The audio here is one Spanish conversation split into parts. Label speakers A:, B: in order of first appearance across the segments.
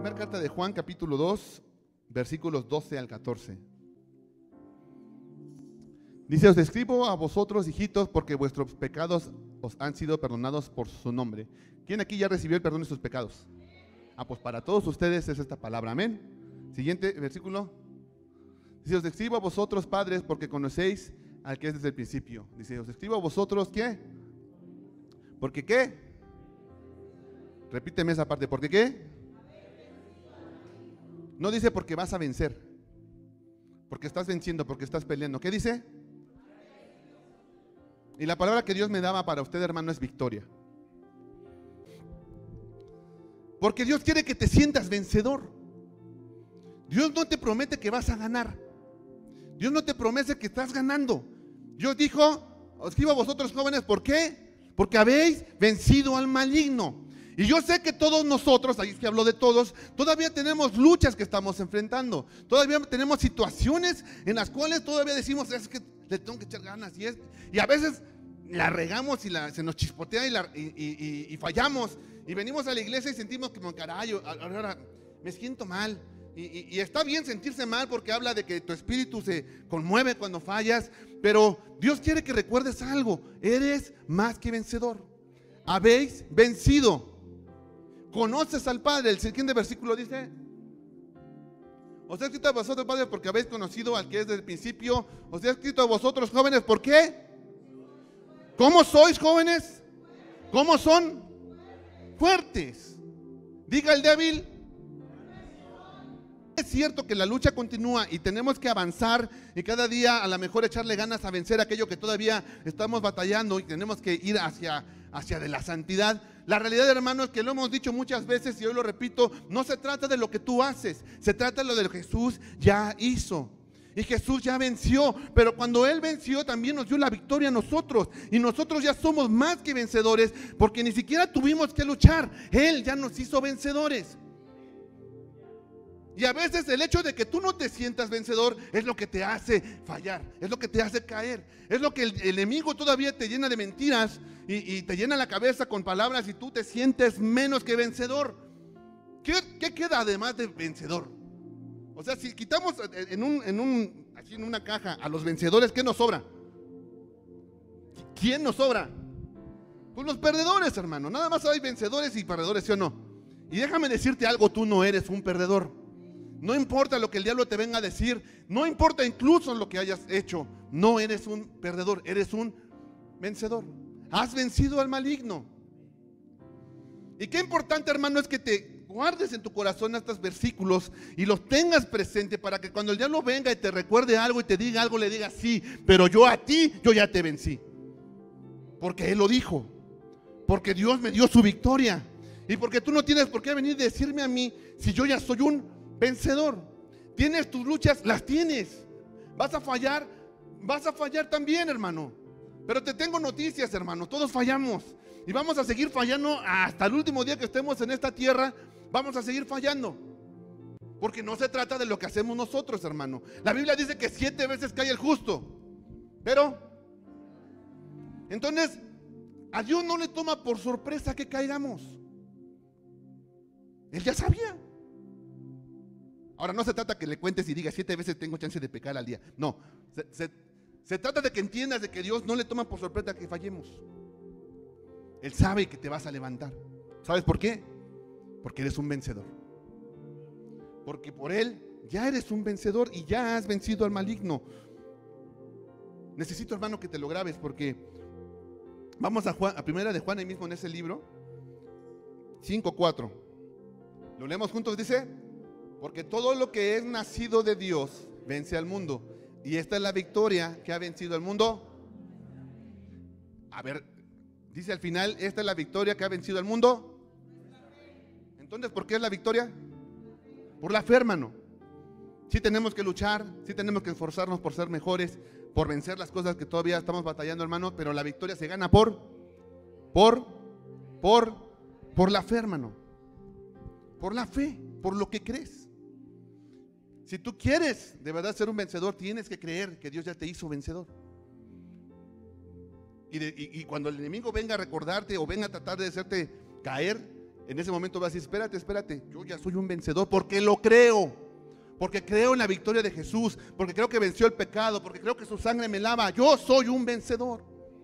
A: Primera carta de Juan, capítulo 2, versículos 12 al 14. Dice: os escribo a vosotros, hijitos, porque vuestros pecados os han sido perdonados por su nombre. ¿Quién aquí ya recibió el perdón de sus pecados? Pues para todos ustedes es esta palabra, amén. Siguiente versículo. Dice: os escribo a vosotros, padres, porque conocéis al que es desde el principio. Dice: os escribo a vosotros, ¿qué? ¿Porque qué? Repíteme esa parte, ¿porque qué? No dice porque vas a vencer, porque estás venciendo, porque estás peleando. ¿Qué dice? Y la palabra que Dios me daba para usted, hermano, es victoria. Porque Dios quiere que te sientas vencedor. Dios no te promete que vas a ganar. Dios no te promete que estás ganando. Dios dijo: os escribo a vosotros, jóvenes, ¿por qué? Porque habéis vencido al maligno. Y yo sé que todos nosotros, ahí es que hablo de todos, todavía tenemos luchas que estamos enfrentando. Todavía tenemos situaciones en las cuales todavía decimos: es que le tengo que echar ganas. Y a veces la regamos y se nos chispotea y fallamos. Y venimos a la iglesia y sentimos que, caray, ahora me siento mal. Y está bien sentirse mal, porque habla de que tu espíritu se conmueve cuando fallas. Pero Dios quiere que recuerdes algo: eres más que vencedor. Habéis vencido. Conoces al Padre. El siguiente versículo dice: os he escrito a vosotros, padres, porque habéis conocido al que es desde el principio. Os he escrito a vosotros, jóvenes, ¿por qué? ¿Cómo sois, jóvenes? ¿Cómo son? Fuertes. Diga el débil. Es cierto que la lucha continúa y tenemos que avanzar y cada día a lo mejor echarle ganas a vencer aquello que todavía estamos batallando, y tenemos que ir hacia de la santidad. La realidad, hermanos, es que lo hemos dicho muchas veces y hoy lo repito: no se trata de lo que tú haces, se trata de lo que Jesús ya hizo. Y Jesús ya venció, pero cuando Él venció también nos dio la victoria a nosotros. Y nosotros ya somos más que vencedores, porque ni siquiera tuvimos que luchar. Él ya nos hizo vencedores. Y a veces el hecho de que tú no te sientas vencedor es lo que te hace fallar, es lo que te hace caer, es lo que el enemigo todavía te llena de mentiras y te llena la cabeza con palabras, y tú te sientes menos que vencedor. ¿Qué queda además de vencedor? O sea, si quitamos así en una caja a los vencedores, ¿qué nos sobra? ¿Quién nos sobra? Pues los perdedores, hermano. Nada más hay vencedores y perdedores, ¿sí o no? Y déjame decirte algo: tú no eres un perdedor. No importa lo que el diablo te venga a decir, no importa incluso lo que hayas hecho, no eres un perdedor, eres un vencedor. Has vencido al maligno. Y qué importante, hermano, es que te guardes en tu corazón estos versículos y los tengas presente, para que cuando el diablo venga y te recuerde algo y te diga algo, le digas: sí, pero yo ya te vencí. Porque Él lo dijo, porque Dios me dio su victoria, y porque tú no tienes por qué venir a decirme a mí si yo ya soy un vencedor. Tienes tus luchas, las tienes. Vas a fallar también, hermano. Pero te tengo noticias, hermano: todos fallamos y vamos a seguir fallando hasta el último día que estemos en esta tierra. Vamos a seguir fallando, porque no se trata de lo que hacemos nosotros, hermano. La Biblia dice que 7 veces cae el justo, pero entonces a Dios no le toma por sorpresa que caigamos. Él ya sabía. Ahora, no se trata que le cuentes y digas: 7 veces tengo chance de pecar al día. No, se trata de que entiendas de que Dios no le toma por sorpresa que fallemos. Él sabe que te vas a levantar. ¿Sabes por qué? Porque eres un vencedor. Porque por Él ya eres un vencedor y ya has vencido al maligno. Necesito, hermano, que te lo grabes, porque vamos a primera de Juan, ahí mismo en ese libro 5:4. Lo leemos juntos. Dice: porque todo lo que es nacido de Dios vence al mundo. Y esta es la victoria que ha vencido al mundo. A ver, dice al final: esta es la victoria que ha vencido al mundo. Entonces, ¿por qué es la victoria? Por la fe, hermano. Sí tenemos que luchar, sí tenemos que esforzarnos por ser mejores, por vencer las cosas que todavía estamos batallando, hermano. Pero la victoria se gana por la fe, hermano. Por la fe, por lo que crees. Si tú quieres de verdad ser un vencedor, tienes que creer que Dios ya te hizo vencedor. Y cuando el enemigo venga a recordarte o venga a tratar de hacerte caer, En ese momento vas a decir, espérate, yo ya soy un vencedor porque lo creo. Porque creo en la victoria de Jesús, porque creo que venció el pecado, porque creo que su sangre me lava. Yo soy un vencedor.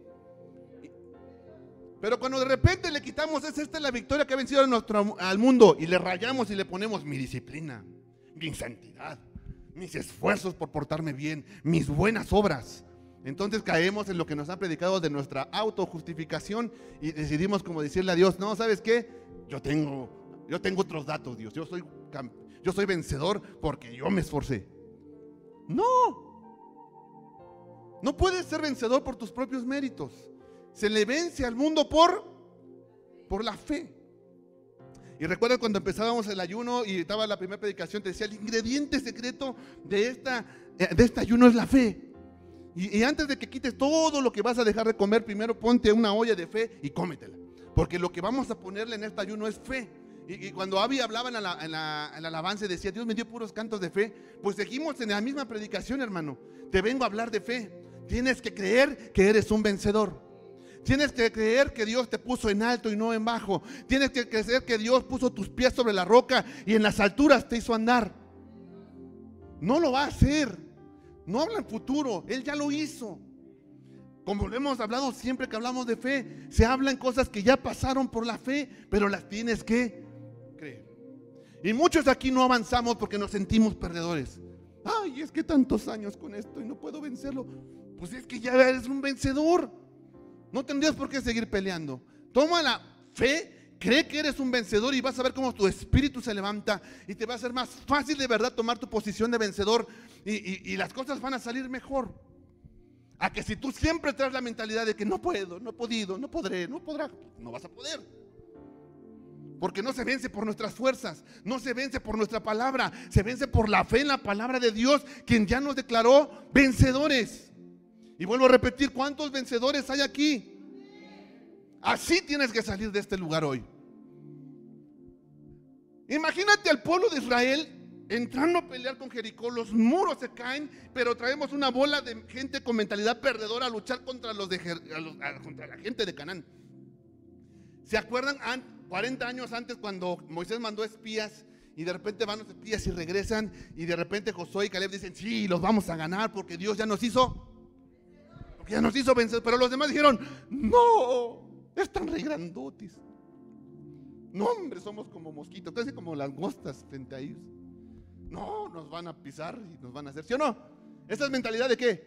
A: Pero cuando de repente le quitamos, esta es la victoria que ha vencido al mundo, y le rayamos y le ponemos mi disciplina, mi santidad, mis esfuerzos por portarme bien, mis buenas obras. Entonces caemos en lo que nos han predicado de nuestra autojustificación y decidimos como decirle a Dios, no, ¿sabes qué? Yo tengo otros datos, Dios. Yo soy vencedor porque yo me esforcé. No puedes ser vencedor por tus propios méritos. Se le vence al mundo por la fe. Y recuerda cuando empezábamos el ayuno y estaba la primera predicación, te decía, el ingrediente secreto de este ayuno es la fe. Y antes de que quites todo lo que vas a dejar de comer, primero ponte una olla de fe y cómetela. Porque lo que vamos a ponerle en este ayuno es fe. Y cuando Abby hablaba en la alabanza y decía, Dios me dio puros cantos de fe, pues seguimos en la misma predicación, hermano. Te vengo a hablar de fe. Tienes que creer que eres un vencedor. Tienes que creer que Dios te puso en alto y no en bajo. Tienes que creer que Dios puso tus pies sobre la roca y en las alturas te hizo andar. No lo va a hacer. No habla en futuro, Él ya lo hizo. Como lo hemos hablado siempre que hablamos de fe, se hablan cosas que ya pasaron por la fe, pero las tienes que creer. Y muchos aquí no avanzamos porque nos sentimos perdedores. Ay, es que tantos años con esto y no puedo vencerlo. Pues es que ya eres un vencedor. No tendrías por qué seguir peleando. Toma la fe, cree que eres un vencedor y vas a ver cómo tu espíritu se levanta y te va a ser más fácil de verdad tomar tu posición de vencedor y las cosas van a salir mejor. A que si tú siempre traes la mentalidad de que no puedo, no he podido, no podré, no podrá, no vas a poder. Porque no se vence por nuestras fuerzas, no se vence por nuestra palabra, se vence por la fe en la palabra de Dios, quien ya nos declaró vencedores. Y vuelvo a repetir, ¿cuántos vencedores hay aquí? Así tienes que salir de este lugar hoy. Imagínate al pueblo de Israel entrando a pelear con Jericó, los muros se caen, pero traemos una bola de gente con mentalidad perdedora a luchar contra contra la gente de Canaán. ¿Se acuerdan 40 años antes cuando Moisés mandó espías y de repente van los espías y regresan y de repente Josué y Caleb dicen, sí, los vamos a ganar porque Dios ya nos hizo vencer? Pero los demás dijeron, no, están re grandotes. No, hombre, somos como mosquitos, casi como langostas frente a ellos. No, nos van a pisar y nos van a hacer, ¿sí o no? ¿Esa es mentalidad de qué?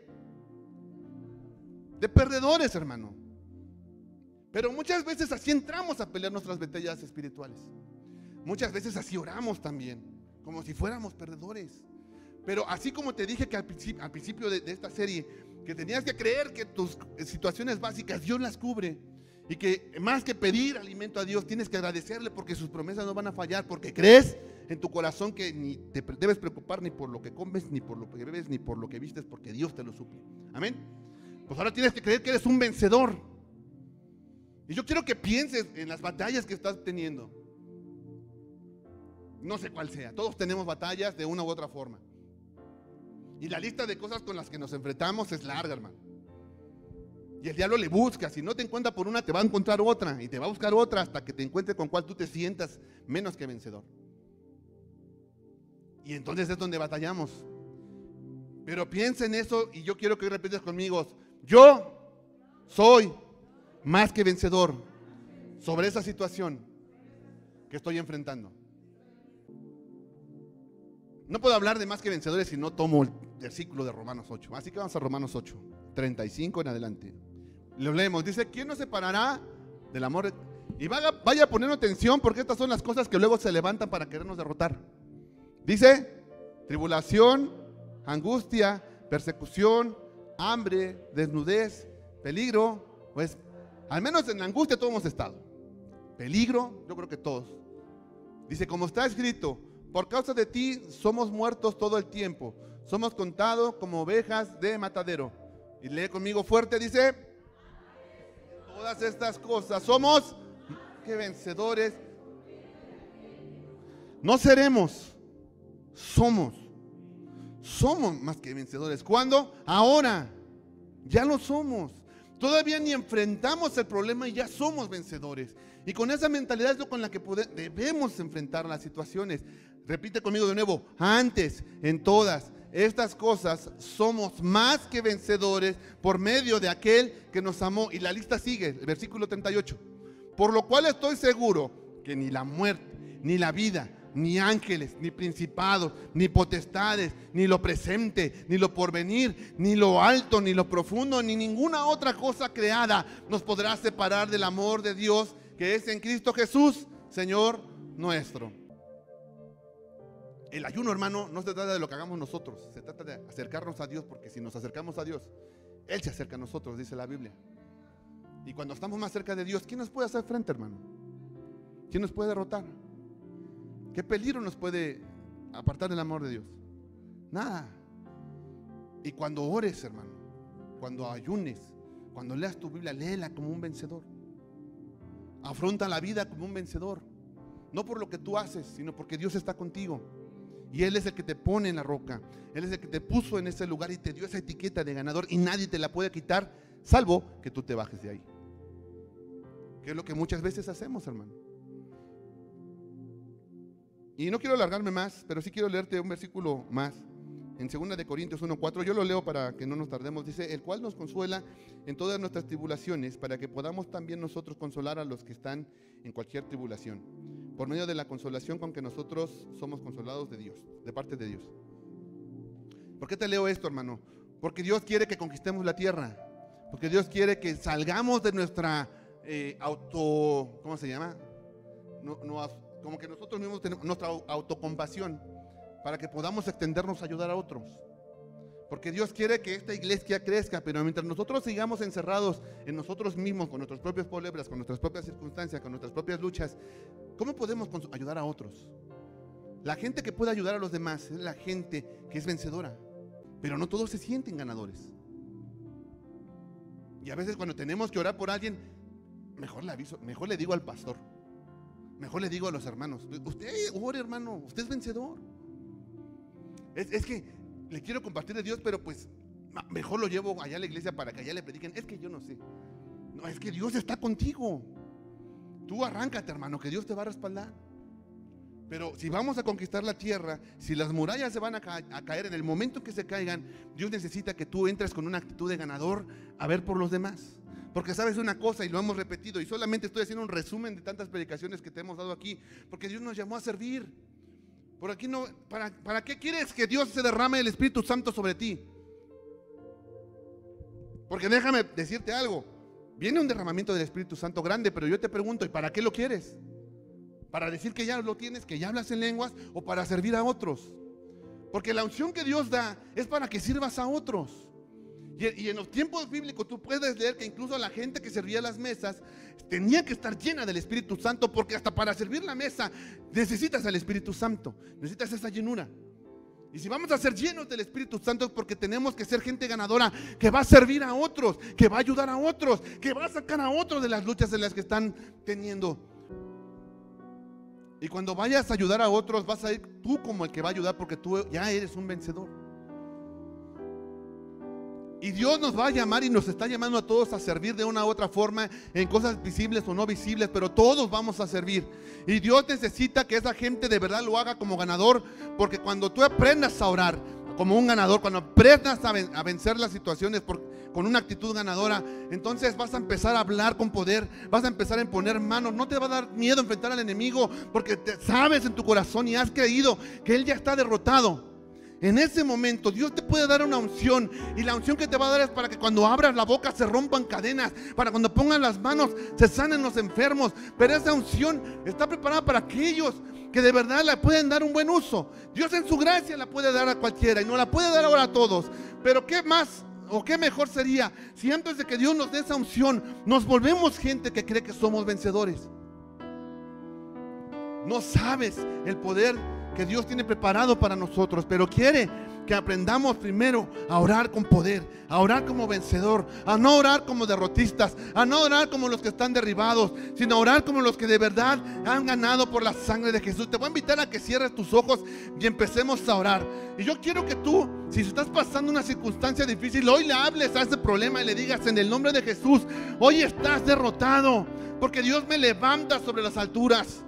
A: De perdedores, hermano. Pero muchas veces así entramos a pelear nuestras batallas espirituales. Muchas veces así oramos también, como si fuéramos perdedores. Pero así como te dije que al principio de esta serie, que tenías que creer que tus situaciones básicas Dios las cubre. Y que más que pedir alimento a Dios, tienes que agradecerle porque sus promesas no van a fallar, porque crees en tu corazón que ni te debes preocupar ni por lo que comes, ni por lo que bebes, ni por lo que vistes, porque Dios te lo suple. Amén. Pues ahora tienes que creer que eres un vencedor. Y yo quiero que pienses en las batallas que estás teniendo. No sé cuál sea, todos tenemos batallas de una u otra forma. Y la lista de cosas con las que nos enfrentamos es larga, hermano. Y el diablo le busca, si no te encuentra por una, te va a encontrar otra, y te va a buscar otra hasta que te encuentre con cual tú te sientas menos que vencedor. Y entonces es donde batallamos. Pero piensa en eso y yo quiero que repitas conmigo, yo soy más que vencedor sobre esa situación que estoy enfrentando. No puedo hablar de más que vencedores si no tomo el versículo de Romanos 8. Así que vamos a Romanos 8, 35 en adelante. Lo leemos, dice, ¿quién nos separará del amor? Y vaya poniendo atención porque estas son las cosas que luego se levantan para querernos derrotar. Dice, tribulación, angustia, persecución, hambre, desnudez, peligro. Pues al menos en la angustia todos hemos estado. Peligro, yo creo que todos. Dice, como está escrito, por causa de ti somos muertos todo el tiempo, somos contados como ovejas de matadero. Y lee conmigo fuerte, dice, todas estas cosas somos que vencedores. No seremos, somos más que vencedores. ¿Cuándo? Ahora, ya lo somos. Todavía ni enfrentamos el problema y ya somos vencedores. Y con esa mentalidad es con la que debemos enfrentar las situaciones. Repite conmigo de nuevo: antes, en todas estas cosas, somos más que vencedores por medio de aquel que nos amó. Y la lista sigue, el versículo 38. Por lo cual estoy seguro que ni la muerte, ni la vida, ni ángeles, ni principados, ni potestades, ni lo presente, ni lo porvenir, ni lo alto, ni lo profundo, ni ninguna otra cosa creada nos podrá separar del amor de Dios que es en Cristo Jesús, Señor nuestro. El ayuno, hermano, no se trata de lo que hagamos nosotros, se trata de acercarnos a Dios, porque si nos acercamos a Dios, Él se acerca a nosotros, dice la Biblia. Y cuando estamos más cerca de Dios, ¿quién nos puede hacer frente, hermano? ¿Quién nos puede derrotar? ¿Qué peligro nos puede apartar del amor de Dios? Nada. Y cuando ores, hermano, cuando ayunes, cuando leas tu Biblia, léela como un vencedor. Afronta la vida como un vencedor. No por lo que tú haces, sino porque Dios está contigo. Y Él es el que te pone en la roca. Él es el que te puso en ese lugar y te dio esa etiqueta de ganador. Y nadie te la puede quitar, salvo que tú te bajes de ahí. Que es lo que muchas veces hacemos, hermano. Y no quiero alargarme más, pero sí quiero leerte un versículo más. En 2 Corintios 1:4, yo lo leo para que no nos tardemos. Dice: el cual nos consuela en todas nuestras tribulaciones, para que podamos también nosotros consolar a los que están en cualquier tribulación, por medio de la consolación con que nosotros somos consolados de Dios, de parte de Dios. ¿Por qué te leo esto, hermano? Porque Dios quiere que conquistemos la tierra. Porque Dios quiere que salgamos de nuestra ¿cómo se llama? Como que nosotros mismos tenemos nuestra autocompasión, para que podamos extendernos a ayudar a otros. Porque Dios quiere que esta iglesia crezca, pero mientras nosotros sigamos encerrados en nosotros mismos, con nuestros propios problemas, con nuestras propias circunstancias, con nuestras propias luchas, ¿cómo podemos ayudar a otros? La gente que puede ayudar a los demás es la gente que es vencedora, pero no todos se sienten ganadores. Y a veces cuando tenemos que orar por alguien, mejor le aviso, mejor le digo al pastor, mejor le digo a los hermanos: usted ore, hermano, usted es vencedor. Es que le quiero compartir de Dios, pero pues mejor lo llevo allá a la iglesia para que allá le prediquen. Es que yo no sé. No, es que Dios está contigo. Tú arráncate, hermano, que Dios te va a respaldar. Pero si vamos a conquistar la tierra, si las murallas se van a caer en el momento en que se caigan, Dios necesita que tú entres con una actitud de ganador a ver por los demás. Porque sabes una cosa, y lo hemos repetido, y solamente estoy haciendo un resumen de tantas predicaciones que te hemos dado aquí, porque Dios nos llamó a servir. Por aquí no, ¿para qué quieres que Dios se derrame el Espíritu Santo sobre ti? Porque déjame decirte algo, viene un derramamiento del Espíritu Santo grande, pero yo te pregunto: ¿y para qué lo quieres? ¿Para decir que ya lo tienes, que ya hablas en lenguas, o para servir a otros? Porque la unción que Dios da es para que sirvas a otros. Y en los tiempos bíblicos tú puedes leer que incluso la gente que servía las mesas tenía que estar llena del Espíritu Santo, porque hasta para servir la mesa necesitas al Espíritu Santo, necesitas esa llenura. Y si vamos a ser llenos del Espíritu Santo es porque tenemos que ser gente ganadora, que va a servir a otros, que va a ayudar a otros, que va a sacar a otros de las luchas en las que están teniendo. Y cuando vayas a ayudar a otros, vas a ir tú como el que va a ayudar, porque tú ya eres un vencedor. Y Dios nos va a llamar y nos está llamando a todos a servir de una u otra forma, en cosas visibles o no visibles, pero todos vamos a servir. Y Dios necesita que esa gente de verdad lo haga como ganador, porque cuando tú aprendas a orar como un ganador, cuando aprendas a vencer las situaciones con una actitud ganadora, entonces vas a empezar a hablar con poder, vas a empezar a imponer manos. No te va a dar miedo enfrentar al enemigo, porque sabes en tu corazón y has creído que él ya está derrotado. En ese momento Dios te puede dar una unción, y la unción que te va a dar es para que cuando abras la boca se rompan cadenas, para cuando pongan las manos se sanen los enfermos. Pero esa unción está preparada para aquellos que de verdad la pueden dar un buen uso. Dios en su gracia la puede dar a cualquiera y no la puede dar ahora a todos. Pero qué más o qué mejor sería si antes de que Dios nos dé esa unción nos volvemos gente que cree que somos vencedores. No sabes el poder que Dios tiene preparado para nosotros, pero quiere que aprendamos primero a orar con poder, a orar como vencedor, a no orar como derrotistas, a no orar como los que están derribados, sino a orar como los que de verdad han ganado por la sangre de Jesús. Te voy a invitar a que cierres tus ojos y empecemos a orar. Y yo quiero que tú, si estás pasando una circunstancia difícil, hoy le hables a ese problema y le digas: en el nombre de Jesús, hoy estás derrotado, porque Dios me levanta sobre las alturas.